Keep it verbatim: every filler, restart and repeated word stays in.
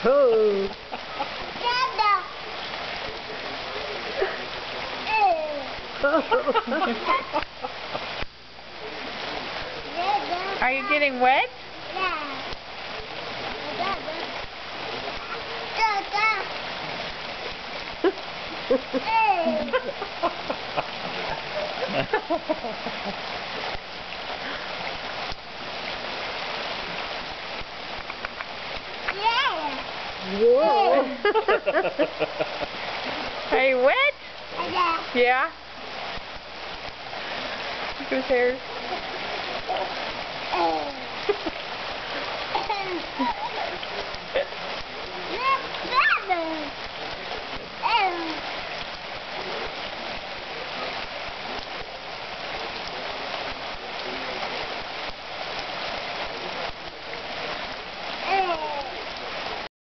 Oh. Are you getting wet? Whoa. Are you wet? Yeah. Yeah? Look at his hair.